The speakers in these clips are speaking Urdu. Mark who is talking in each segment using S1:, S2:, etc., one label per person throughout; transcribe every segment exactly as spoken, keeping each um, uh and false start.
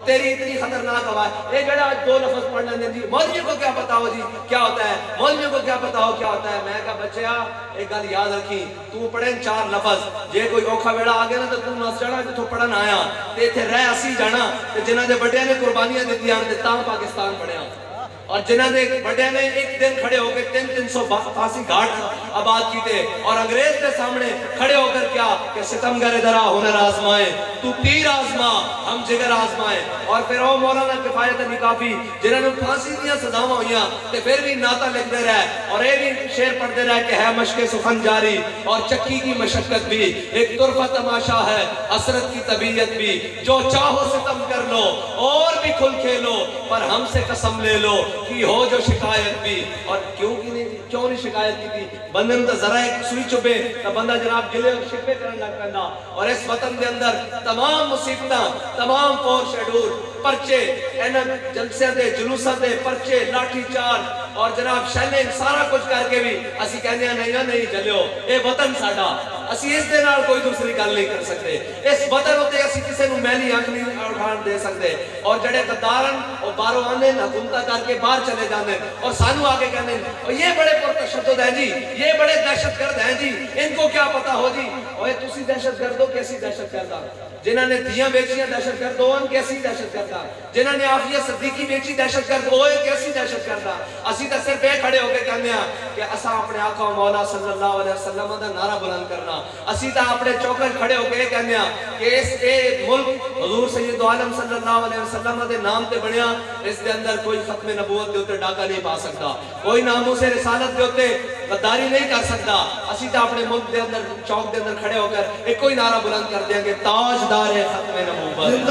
S1: تیری اتنی خطرناک آواز. یہ جڑا دو لفظ پڑھ لیندے جی مولویوں کو کیا پتا ہو جی کیا ہوتا ہے, مولویوں کو کیا پتا ہو کیا ہوتا ہے. میں کہا بچیا ایک گل یاد رکھی, تو پڑھیں چار لفظ, جے کوئی اوکھا ویڑا آ گیا نا تو تو نس جانا جتوں پڑھن آیا تے ایتھے رہ اسی جانا تے جنہاں دے بڑیاں نے قربانیاں دتیاں تے تاں پاکستان بنیا, اور جنہاں دے بڑیاں نے ایک دن کھڑے ہو کے تین تین سو پھانسی گھاٹ آباد کیتے, اور انگریز کے سامنے کھڑے ہو کر کیا کہ ستمگر درا ہنر آزمائے, تو تیر آزما ہم جگر آزمائے. اور پھر وہ مولانا کفایت علی کافی جنہوں نے پھانسی دیا سزاواں ہوئیاں تے پھر بھی نعتہ لکھتے رہے, اور یہ بھی شعر پڑھتے رہے کہ ہے مشق سخن جاری اور چکی کی مشقت بھی, ایک طرفہ تماشا ہے حسرت کی طبیعت بھی, جو چاہو ستم کر لو اور بھی کھل کھیلو پر ہم سے قسم لے لو کی ہو جو شکایت بھی. اور کیوں کی نہیں کیوں نہیں شکایت کی تھی, بندے نے تو ذرا ایک سوئی چبے تو بندہ جناب گلے اور شکوے کرنے لگ پیندا. اور اس وطن دے اندر تمام مصیبتاں, تمام فور شیڈور, پرچے, اینا جلسے دے جلوسہ دے پرچے, لاٹھی چار اور جناب شیلنگ سارا کچھ کر کے بھی اسی کہنے ہیں نہیں نہیں جلیو اے وطن ساڈا, اسی اس دے نال کوئی دوسری گل نہیں کر سکتے. اس وطن ہوتے اسی کسے نو میلی آنکھ نہیں اٹھان دے سکتے. اور جڑے غدارن اور بارو آنے حکومتہ کر کے باہر چلے جانے اور سانو آگے کہنے اور یہ بڑے پرتشدد ہیں جی, یہ بڑے دہشت گرد ہیں جی, ان کو کیا پتا ہو جی. اور تسی دہشت گرد ہو کیسی دہشت گردہ, جنہاں نے دیاں بیچیاں دہشت گرد ہون کیسی دہشت گردہ, جنہاں نے عافیہ صدیقی بیچی دہشت گرد ہوئے کیسی دہشت گردہ. اسی تو صرف ایک کھڑے ہو کے کہنے ہیں کہ اساں اپنے آقا مولا صلی اللہ علیہ وسلم دا نعرہ بلند کرنا. اسی تو اپنے چوکر کھڑے ہو کے کہنے ہیں کہ اس اے ملک حضور سید عالم صلی اللہ علیہ وسلم دے نام تے بنیا, اس دے اندر کوئی ختم نبوت دے ہوتے ڈاکہ نہیں پا سکتا, کوئی ناموس رسالت دے ہوتے غداری نہیں کر سکتا. اسی تو اپنے ملک دے اندر چوک دے اندر کھڑے ہو کر ایک کوئی نعرہ بلند کر دیں گے تاجدار ختم نبوت,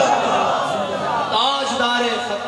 S1: تاجدار ختم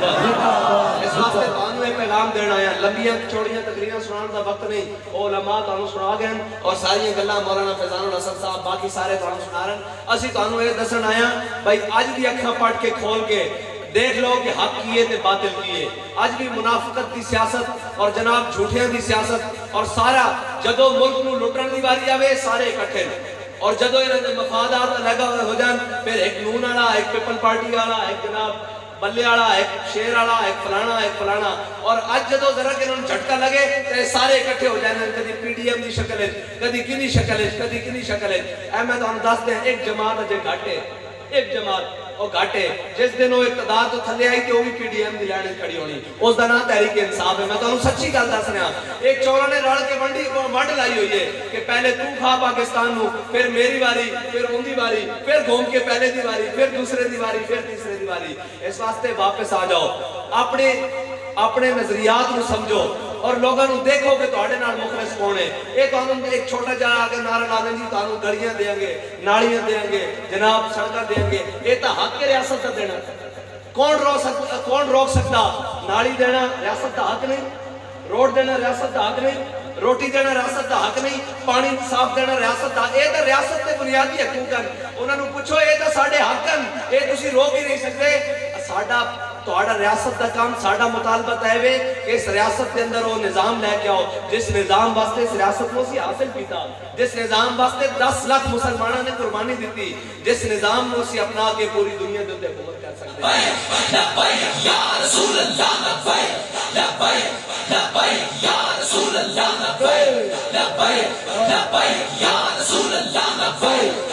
S1: نبوت. اس واسطے تانوں ایک پیغام دینا ہے, لمبیاں چوڑیاں تقریراں سنان دا وقت نہیں, علماء تانوں سنا گئے اور ساری گلاں مولانا فیضان الحسن صاحب باقی سارے تانوں سنا رہے. اسی تانوں یہ دسن آیا بھائی اج دی اکھاں پڑھ کے کھول کے دیکھ لو کہ حق کیے تے باطل کیے. آج بھی منافقت دی سیاست اور جناب جھوٹیاں دی سیاست اور سارا جدو ملک نو لٹن دی واری آوے سارے اکٹھے, اور جدو انہاں دے مفادات لگا ہو جان پھر ایک نون والا, ایک پیپل پارٹی والا, ایک جناب بلے والا, ایک شیر والا, ایک فلانا ایک فلانا. اور آج جدو ذرا کہ انہوں نے جھٹکا لگے تے سارے اکٹھے ہو جانے, کدی پی ڈی ایم دی شکل ہے, کدی کنی شکل ہے, کدی کنی شکل ہے. اے میں تو ہم دس دیں ایک جماعت اجے گھاٹے, ایک جماعت وہ گھاٹے جس دن وہ اقتدار تو تھلے آئی تو وہ بھی پی ڈی ایم دی لائن کھڑی ہونی, اس دا نام تحریک انصاف ہے. میں تو انہوں سچی گل دس رہا, ایک چورا نے رڑ کے ونڈی کو ونڈ لائی ہوئی ہے کہ پہلے تو کھا پاکستان نو, پھر میری واری, پھر ان دی واری, پھر گھوم کے پہلے دی واری, پھر دوسرے دی واری, پھر تیسرے دی واری. اس واسطے واپس آ جاؤ, اپنے اپنے نظریات نو سمجھو اور لوگوں نے دیکھو کہ تواڈے نال مخلص کون ہے. ایک انہوں ایک چھوٹا جا آگے نعرہ لا دیں جی تانوں گلیاں دیں گے, نالیاں دیں گے, جناب سڑکاں دیں گے, یہ تو حق کے ریاست کا دینا. کون روک سکتا, کون روک سکتا؟ نالی دینا ریاست کا حق نہیں, روڈ دینا ریاست کا حق نہیں, روٹی دینا ریاست کا حق نہیں, پانی صاف دینا ریاست کا, یہ تو ریاست کے بنیادی حقوق ہیں. انہوں نے پوچھو یہ تو ساڈے حق ہیں, یہ تسی روک ہی نہیں سکتے. ساڈا تہاڈا ریاست دا کام ساڈا مطالبہ ہے وے کہ اس ریاست کے اندر وہ نظام لے کے آؤ جس نظام واسطے اس ریاست کو اسی حاصل کیتا, جس نظام واسطے دس لاکھ مسلمانوں نے قربانی دیتی, جس نظام کو اسی اپنا کے پوری دنیا دے اوپر حکومت کر سکتے ہیں.
S2: لبیک یا رسول اللہ لبیک, لبیک لبیک یا رسول اللہ لبیک, لبیک لبیک یا رسول اللہ لبیک,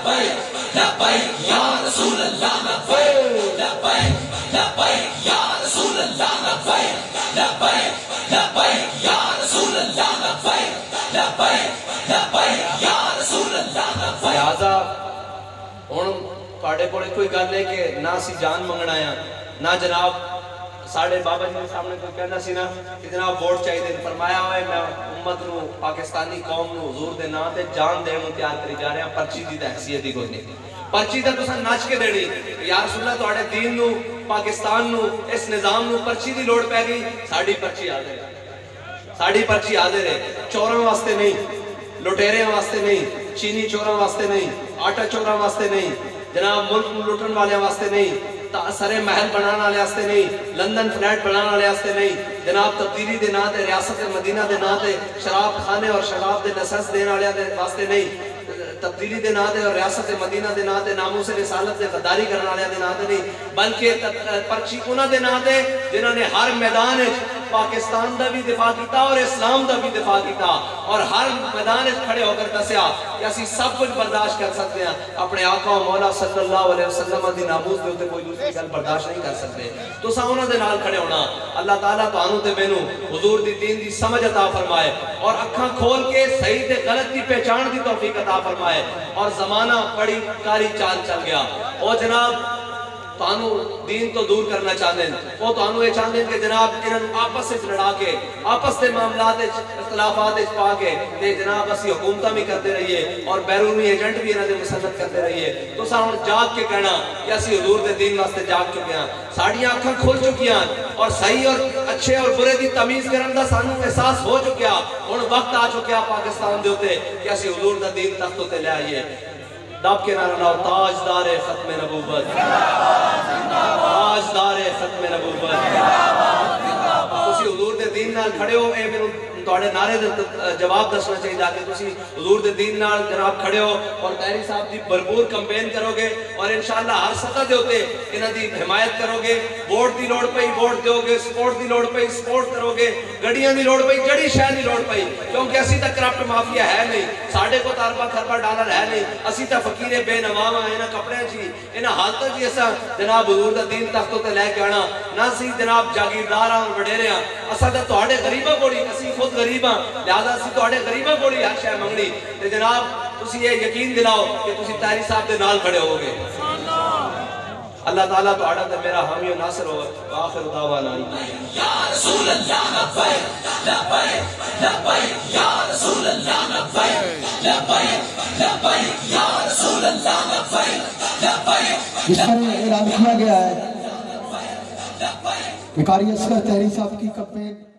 S2: لبیک لبیک یا رسول اللہ لبیک, لبیک لبیک یا رسول اللہ لبیک, لبیک لبیک یا رسول اللہ لبیک, لبیک لبیک یا رسول اللہ لبیک.
S1: لہذا ہن تواڈے کول کوئی گل ہے کہ نہ اسی جان منگنا آیا, نہ جناب ساڑھے بابا جی سامنے کوئی کہنا سی نا کہ جناب ووٹ چاہیے, فرمایا ہوئے میں امت نو پاکستانی قوم نو حضور دے نام تے جان دین تیار کری جا رہے ہیں, پرچی دی حیثیت ہی کوئی نہیں. پرچی تے تساں نچ کے دینی یا رسول اللہ تواڈے دین نو, پاکستان نو, اس نظام نو پرچی دی لوڑ پے گئی, ساڈی پرچی حاضر ہے, ساڈی پرچی حاضر ہے. چوراں واسطے نہیں, لٹیریاں واسطے نہیں, چینی چوراں واسطے نہیں, آٹا چوراں واسطے نہیں, جناب ملک نو لٹن والے واسطے نہیں, سرے محل بنانا والے واسطے نہیں, لندن فلیٹ بنانا والے واسطے نہیں, جناب تبدیلی دے نام تے ریاست مدینہ دے نام تے شراب خانے اور شراب دے لائسنس دینے والے واسطے نہیں, تبدیلی دے نا دے اور ریاست مدینہ دے نا دے ناموس رسالت دے غداری کرنے والے دے نا دے نہیں بلکہ پرچی انہاں دے نا دے جنہاں نے ہر میدان پاکستان دا بھی دفاع کیتا اور اسلام دا بھی دفاع کیتا اور ہر میدان کھڑے ہو کر دسیا کہ اسی سب کچھ برداشت کر سکتے ہیں اپنے آقا و مولا صلی اللہ علیہ وسلم دی ناموس دے ہوتے کوئی دوسری گل برداشت نہیں کر سکتے تو ساؤنہ دے نال کھڑے ہونا اللہ تعالیٰ تو آنو تے مینو حضور دی دین دی سمجھ عطا فرمائے اور اکھاں کھول کے صحیح تے غلط دی پہچان دی توفیق عطا فرمائے اور زمانہ بڑی کاری چال چل گیا او جناب تانو دین تو دور کرنا چاہتے ہیں وہ تانو یہ چاہتے ہیں کہ جناب انہوں آپس سے لڑا کے آپس سے معاملات اختلافات پا کے تے جناب اسی حکومتہ بھی کرتے رہیے اور بیرونی ایجنٹ بھی انہوں نے مسلط کرتے رہیے تو ساؤن جاگ کے کہنا کہ اسی حضور دے دین واسطے جاگ چکے ہیں ساڑیاں آنکھاں کھول چکی ہیں اور صحیح اور اچھے اور برے دی تمیز کرن دا سانو احساس ہو چکیا ان وقت آ چکیا پاکستان دے ہوتے کہ اسی حضور دا دین تختوں تے لے آئیے دب کے نعرہ لاؤ تاجدار ختم نبوت تاجدار ختم نبوت تسی حضور دے دین نال کھڑے ہو اے میرے توڑے نعرے دے جواب دسنا چاہیے کہ تسی حضور دے دین نال جناب کھڑے ہو اور تحری صاحب دی بھرپور کمپین کرو گے اور انشاءاللہ ہر سطح دے ہوتے انہاں دی حمایت کرو گے ووٹ دی لوڑ پئی ووٹ دیو گے سپورٹ دی لوڑ پئی سپورٹ کرو گے گڑیاں دی لوڑ پئی جڑی شے دی لوڑ پئی کیونکہ اسی تک کرپٹ مافیا ہے نہیں ساڑھے کو تاربا کھربا ڈالر ہے نہیں اسی تک فقیر بے نوام ہیں انہاں کپڑے جی انہاں حالتوں جی ایسا جناب حضور دا دین تختوں تے لے کے آنا نہ سی جناب جاگیردار اور وڈیرے ہیں اسا تے تواڈے غریباں کولی اسی خود غریب ہاں لہذا اسی تواڈے غریباں کولی ہر شے منگنی تے جناب تسی یہ یقین دلاؤ کہ تسی طاہری صاحب دے نال کھڑے ہو گے اللہ تعالیٰ تو آڑا تے میرا حامی و ناصر ہو آخر دعوانا
S2: یا رسول اللہ لبیک لبیک لبیک یا رسول اللہ لبیک لبیک لبیک یا رسول اللہ لبیک لبیک
S3: جس پر اعلان کیا گیا ہے کہ قاری اصغر طاہری صاحب کی کمپین